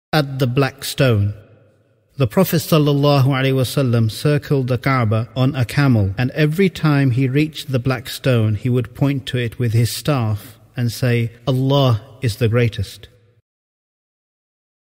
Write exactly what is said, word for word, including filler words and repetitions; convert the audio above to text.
At the black stone. The Prophet ﷺ circled the Kaaba on a camel, and every time he reached the black stone he would point to it with his staff and say, Allah is the greatest.